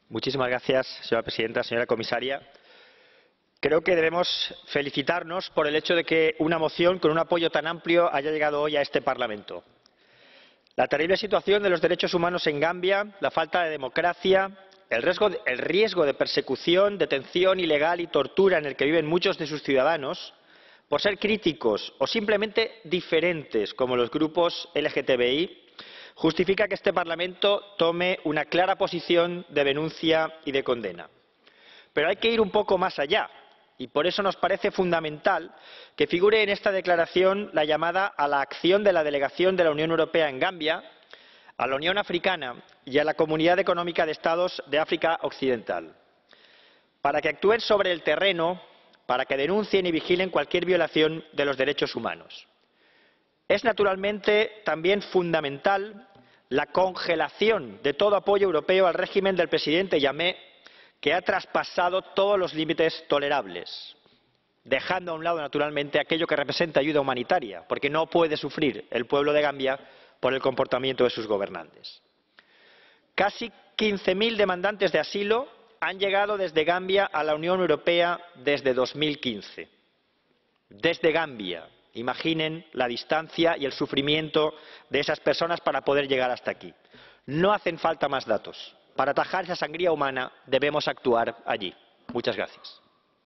Muchísimas gracias, señora presidenta, señora comisaria. Creo que debemos felicitarnos por el hecho de que una moción con un apoyo tan amplio haya llegado hoy a este Parlamento. La terrible situación de los derechos humanos en Gambia, la falta de democracia, el riesgo de persecución, detención ilegal y tortura en el que viven muchos de sus ciudadanos por ser críticos o simplemente diferentes, como los grupos LGTBI, justifica que este Parlamento tome una clara posición de denuncia y de condena. Pero hay que ir un poco más allá y por eso nos parece fundamental que figure en esta declaración la llamada a la acción de la delegación de la Unión Europea en Gambia, a la Unión Africana y a la Comunidad Económica de Estados de África Occidental, para que actúen sobre el terreno, para que denuncien y vigilen cualquier violación de los derechos humanos. Es naturalmente también fundamental la congelación de todo apoyo europeo al régimen del presidente Jammeh, que ha traspasado todos los límites tolerables, dejando a un lado naturalmente aquello que representa ayuda humanitaria, porque no puede sufrir el pueblo de Gambia por el comportamiento de sus gobernantes. Casi 15.000 demandantes de asilo han llegado desde Gambia a la Unión Europea desde 2015. Desde Gambia. Imaginen la distancia y el sufrimiento de esas personas para poder llegar hasta aquí. No hacen falta más datos. Para atajar esa sangría humana debemos actuar allí. Muchas gracias.